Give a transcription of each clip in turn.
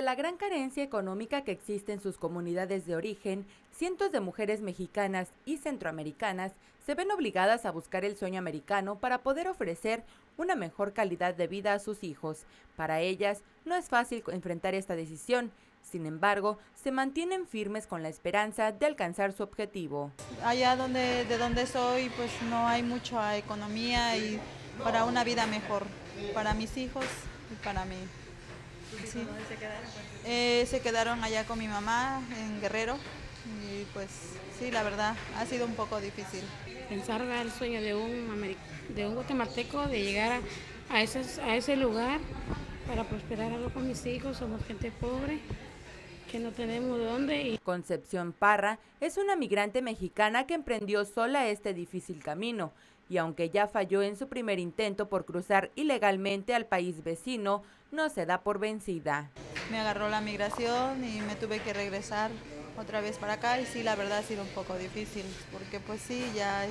la gran carencia económica que existe en sus comunidades de origen, cientos de mujeres mexicanas y centroamericanas se ven obligadas a buscar el sueño americano para poder ofrecer una mejor calidad de vida a sus hijos. Para ellas no es fácil enfrentar esta decisión, sin embargo, se mantienen firmes con la esperanza de alcanzar su objetivo. Allá de donde soy, pues no hay mucha economía y para una vida mejor, para mis hijos y para mí. Sí. ¿Dónde se quedaron? Se quedaron allá con mi mamá en Guerrero y pues sí, la verdad ha sido un poco difícil. Pensar el sueño de un guatemalteco de llegar a ese lugar para prosperar algo con mis hijos. Somos gente pobre que no tenemos dónde. Concepción Parra es una migrante mexicana que emprendió sola este difícil camino y aunque ya falló en su primer intento por cruzar ilegalmente al país vecino, no se da por vencida. Me agarró la migración y me tuve que regresar otra vez para acá y sí, la verdad ha sido un poco difícil porque pues sí, ya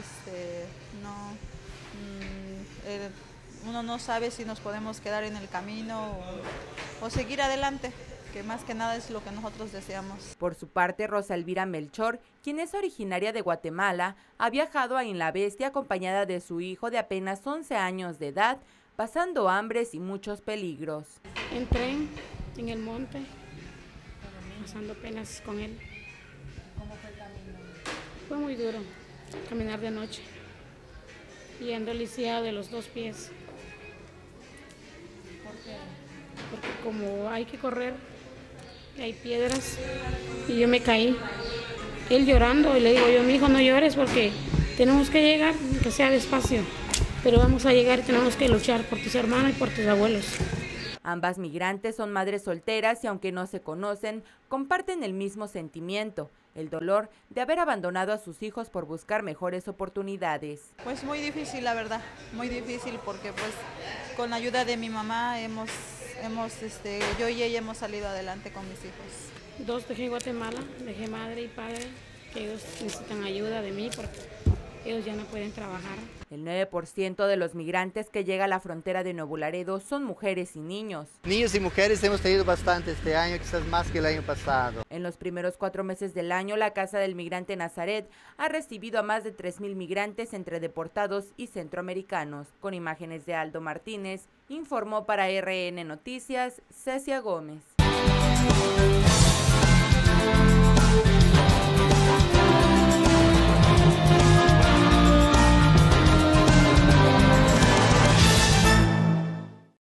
uno no sabe si nos podemos quedar en el camino o seguir adelante, que más que nada es lo que nosotros deseamos. Por su parte, Rosa Elvira Melchor, quien es originaria de Guatemala, ha viajado a Isla Bestia acompañada de su hijo de apenas 11 años de edad, pasando hambres y muchos peligros. En tren, en el monte, pasando penas con él. ¿Cómo fue el camino? Fue muy duro, caminar de noche, yendo lisiado de los dos pies. ¿Por qué? Porque como hay que correr, hay piedras y yo me caí. Él llorando y le digo yo, mi hijo, no llores porque tenemos que llegar, que sea despacio, pero vamos a llegar y tenemos que luchar por tus hermanos y por tus abuelos. Ambas migrantes son madres solteras y aunque no se conocen, comparten el mismo sentimiento, el dolor de haber abandonado a sus hijos por buscar mejores oportunidades. Pues muy difícil, la verdad, muy difícil porque pues con la ayuda de mi mamá yo y ella hemos salido adelante con mis hijos. 2 dejé en Guatemala, dejé madre y padre, que ellos necesitan ayuda de mí porque ellos ya no pueden trabajar. El 9% de los migrantes que llega a la frontera de Nuevo Laredo son mujeres y niños. Niños y mujeres hemos tenido bastante este año, quizás más que el año pasado. En los primeros 4 meses del año, la Casa del Migrante Nazaret ha recibido a más de 3,000 migrantes entre deportados y centroamericanos. Con imágenes de Aldo Martínez, informó para RN Noticias, Cecia Gómez.